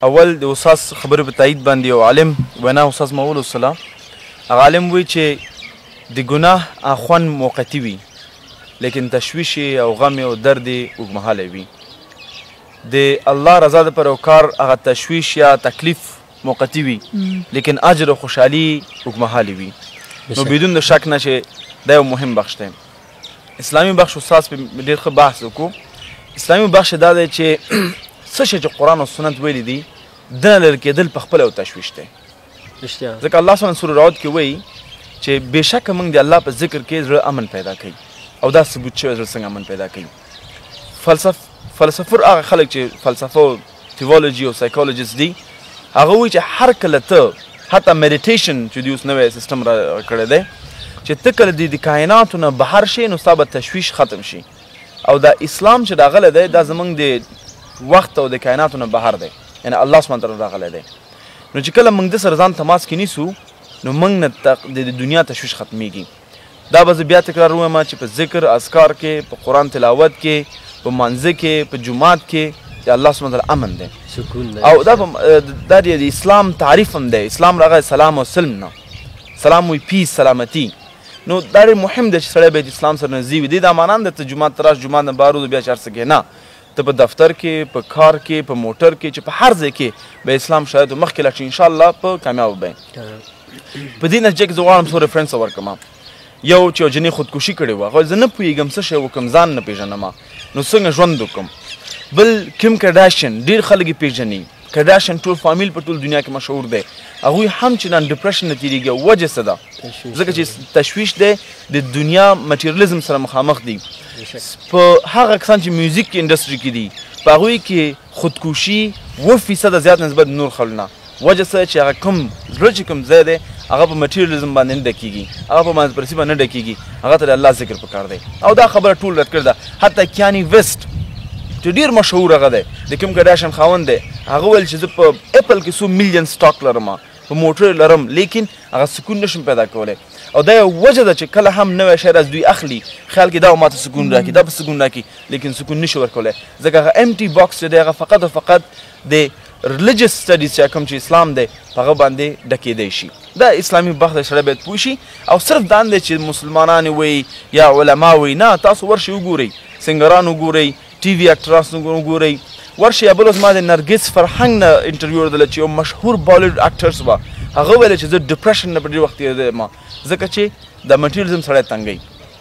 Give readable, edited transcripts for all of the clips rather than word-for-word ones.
اول د استاد خبرې په تایید باندې یو عالم وینا استاد مول الصلا هغه عالم وی چې د ګناه خوند موقتی وي لیکن تشویش او غم او درد اوږدمهالی وي د الله رضا د پر او کار هغه تشویش یا تکلیف موقتی وي لیکن اجر او خوشحالي اوږدمهالي وي نو بدون د شک نه چې دا یو مهم بخش دی اسلامي بخش استاد په ډېر ښه بحث وکړو اسلامي بخش دا دی چې څه شی چې قرآن او سنت ویلي دي دنه لرې کېدل پخپله یو تشویش دی ځکه الله سبحانه سوره رعد کې وایي چې بېشکه موږ د الله په ذکر کې زړه امن پیدا کوي او دا ثبوت شوی زړه څنګه امن پیدا کوي فلسفر هغه خلک چې فلسفه او تیولوژي او سایکولوجیست دي هغه وایي چې هر کله ته حتی میډیټیشن چې دوی اوس نوی سیستم را کړی دی چې ته کله د کائناتو نه بهر شي نو ستا به تشویش ختم شي او دا اسلام چې راغلی دی دا زموږ د وخت او د کائناتو نه بهر دی یعنی الله سبحانه تعالی راغلی دی نو چې کله موږ د سره ځان تماس کې نیسو نو موږ نه د دنیا تشویش ختمیږي دا به زه بیا تکرار ووایم چې په ذکر اذکار کې په قرآن تلاوت کې په مانځه کې په جومات کې د الله سبحانه تعالی امن دی سکون او دا د اسلام تعریف هم دی اسلام راغلی سلام او سلم نه سلام وی پیس سلامتی نو دا ډېر مهم دی چې سړی باید اسلام سره نږدې وي دې دا معنا نه ده ته جومات ته راشه جومات نه بهر وځو بیا چې هر څه کوې نه ته په دفتر کې په کار کې په موټر کې چې په هر ځای کې به اسلام شرایطو مخکې لاړ شي انشاءالله په کامیابه به په دې نتیجه کې زه غواړم څو ریفرنس ورکړم یو چې یو جنۍ خودکشي کړې وه هغه زه نه پوهېږم څه شی وکړم ځان نه پېژنم نو څنګه ژوند وکړم بل کیم کارډاشین ډېر خلک یې پېژني کارډاشین ټول فامیل په ټول دنیا کې مشهور دی هغوی هم چې نن ډپریشن نه تېرېږي او وجه څه ده ځکه چې تشویش دی د دنیا مټیریلزم سره مخامخ دی په هغه کسان چې میوزیک کې انډسټري کې دي په هغوی کې خودکشي اووه% زیات نسبت نور خلکو نه وجه څه چې هغه کوم زړه چې کوم ځای دی هغه په مټیریلزم باندې نه ډکېږي هغه په مانځپرسي باندې نه ډکېږي هغه ته د الله ذکر پکار دی او دا خبره ټول رد کړې ده حتی کیانی ویسټ چې ډېر مشهور هغه دی د کیم کارډاشین خاوند دی هغه ویل چې زه په اپل کې څو میلیون سټاک لرم په موټر لرم لیکن هغه سکون نشم پیدا کولی او دا یو وجه ده چې کله هم نوی شی از دوی اخلي خیال کې دا ماته سکون راکړي دا به سکون راکړي لیکن سکون نشي ورکولی ځکه هغه امټي باکس چې دی هغه فقط او فقط د ریلیجس سټډیز چې کوم چې اسلام دی په هغه باندې ډکېدی شي دا اسلامي بخت دی سړی باید پوه شي او صرف دا نه دی چې مسلمانان وایي یا علما وایي نه تاسو ورشئ وګورئ سنګران وګورئ ټي وي اکټران وګورئ ورشئ یا بل اوس ما د نرګس فرهنګ نه انټرویو اورېدله چې یو مشهور بالیوډ اکټرس وه هغه ویله چې زه ډپریشن نه په ډېر وخت تېرېدم ځکه چې د مټیریلزم سړی تنګوي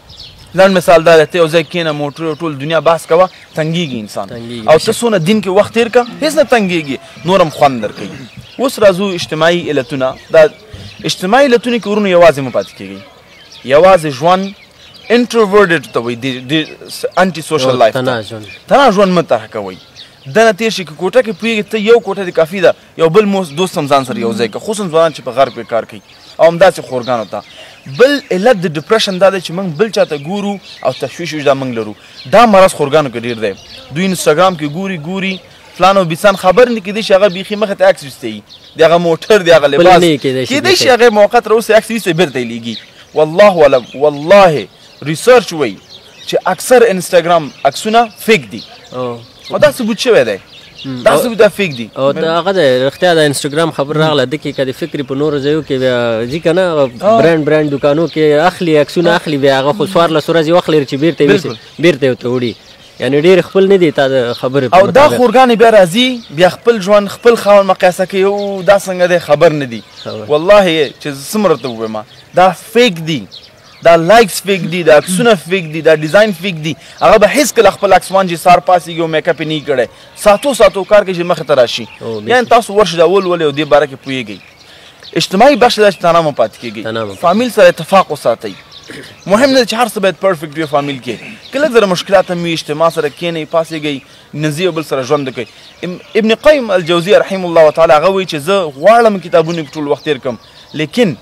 لنډ مثال دا دی ته یو ځای کښېنه موټر ټول دنیا بحث کوه تنګېږي انسان او ته څونه دین کې وخت تېر کړه هېڅ نه تنګېږي نور هم خوند درکوي اوس راځو اجتماعي علتونه دا اجتماعي علتونه کې ورونو یوازې مه پاتې کېږئ یوازې ژوند انټروورډډ ته وایي د انټي سوشل لایف تنها ژوند مه طرح کوئ دنه تېر شي که کوټه کې پوهېږي ته یو کوټه دې کافي ده یو بل دوست هم ځان سره یو ځای کړه خصوصا ځوانان چې په غرب کې کار کوي او همداسې خورګانو ته بل علت د ډپریشن دا دی چې موږ بل چاته ګورو او تشویش دا موږ لرو دا مرض خورګانو کې ډېر دی دوی انسټاګرام کې ګوري فلان او بیسان خبر نه کېدی شي هغه بیخي مخې ته عکس ویستی د هغه موټر د هغه لباس کېدی شي هغه موقت راوسي عکس ویستی بېرته یې لیږي والله اعلم والله ریسرچ وایي چې اکثر انسټاګرام عکسونه فیک دي او دا ثبوت شوی دی دا ثبوت دا فیک دي او دا هغه د رښتیا د انسټاګرام خبر راغله د کې که د فکرې په نورو ځایو کې بیا ځي که نه برانډ دوکانو کې اخلي عکسونه اخلي بیا هغه خو څوارلس ورځې وخت لري چې بېرته یې ورته وړي یعنې ډېر خپل نه دي تا د خبرې او دا خورګانې بیا راځي بیا خپل ژوند خپل خاوند مقایسه کوي او دا څنګه دی خبر نه دي والله چې څومره ته ووایم دا فیک دي دا لایکس فیک دي دا عکسونه فیک دي دا ډیزاین فیک دي هغه به هیڅ کله خپل عکس وانجي سار پاسېږي او میک اپ یې نه کړی ساتو کار کوي چې مخې ته راشي یعنې تاسو ورشئ دا ولولئ او دې باره کې پوهېږئ اجتماعي بخش دا چې تنها مه پاتې کېږئ فامیل سره اتفاق وساتئ مهم نه چې هر څه باید پرفیکټ وي فامیل کې که لږ زره مشکلات هم وي اجتماع سره کښېنئ پاڅېږئ نږدې یو بل سره ژوند وکړئ ابن قیم الجوزیه رحمه الله تعالی هغه وایي چې زه غواړم کتابونه کې ټول وخت تېر کړم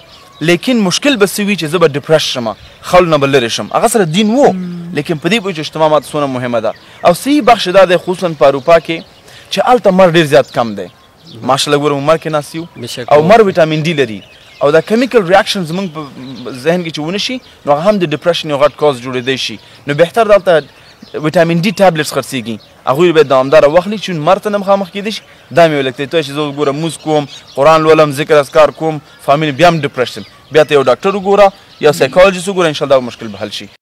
لیکن مشکل به څه وي چې زه به ډپرس شم خلکو نه به لرې شم هغه سره دین و لیکن په دې پوه چې اجتماع ماته څومره مهمه ده او صحیح بخش دا دی خصوصا په اروپا کې چې هلته مر ډېر زیات کم دی ماشاءالله ګورم مر کې ناست یو او مر ویټامین ډي لري او دا کیمیکل ریاکشن زموږ په ذهن کې چې ونه شي نو هغه هم د ډپریشن یو غټ کاز جوړېدی شي نو بهتر دلته ویټامین ډي ټابلیټس خرڅېږي هغوی باید دوامداره واخلي چې مرګ ته نه مخامخ کېدی شي دا مې ویل ته چې زه وګوره مونځ کوم قرآن لولم ذکر اذکار کوم فامیل بیا هم ډپرس یم بیا ته یو ډاکټر وګوره یا سایکالوجیست وګوره انشاءالله دا مشکل به حل شي